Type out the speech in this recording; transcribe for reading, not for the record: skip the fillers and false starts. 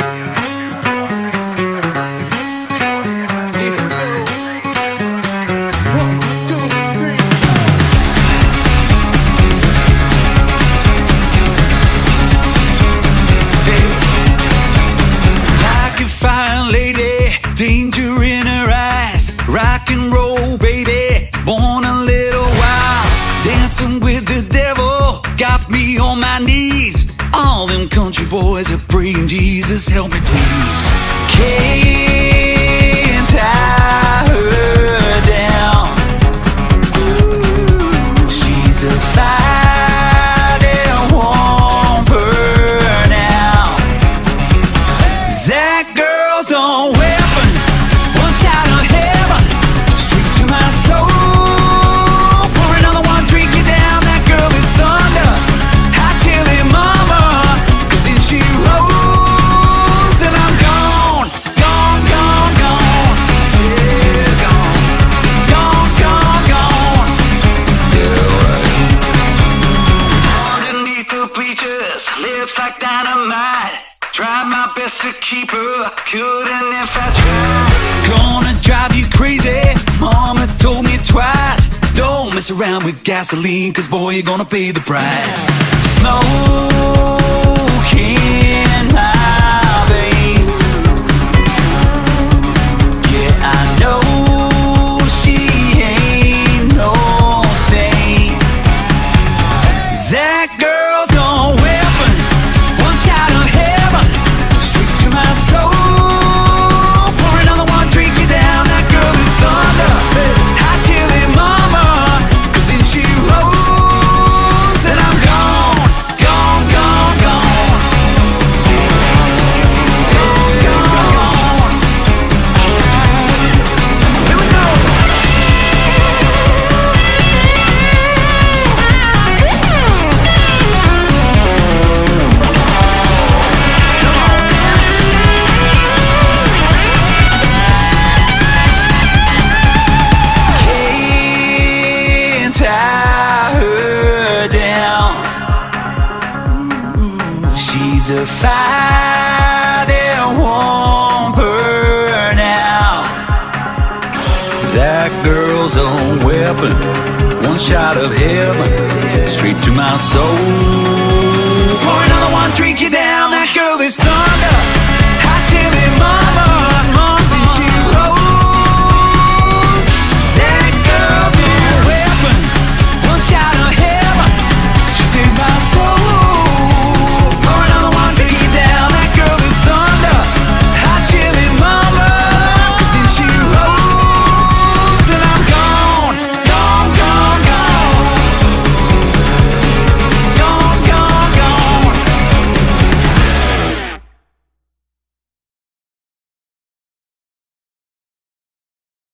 Danger in her eyes, rock and roll, baby. Born a little wild, dancing with the devil, got me on my knees. All them country boys are praying, Jesus, help me please. Can't tie her down. She's a fire that won't burn out. That girl's on weapon, one shot of heaven, straight to my soul. Pour another one, drink it down. That girl is thunder, hot chili mama. 'Cause then she rose and I'm gone, gone, gone, gone. Yeah, gone, gone, gone, gone. Yeah. Underneath the bleachers, lips like dynamite. Tried my best to keep her, couldn't if I tried. Gonna drive you crazy, mama told me twice. Don't mess around with gasoline, 'cause boy, you're gonna pay the price. Smoke in my veins. Yeah, I know she ain't no saint. That girl's on weapon, one shot of heaven, straight to my soul. Pour another one, drink it down. That girl is thunder, hot chili mama. 'Cause then she rose and I'm gone, gone, gone, gone. Gone, gone, gone. Here we go. Can't tie her down. She's a fire that won't burn out. That girl's a weapon, one shot of heaven, straight to my soul. Pour another one, drink it down.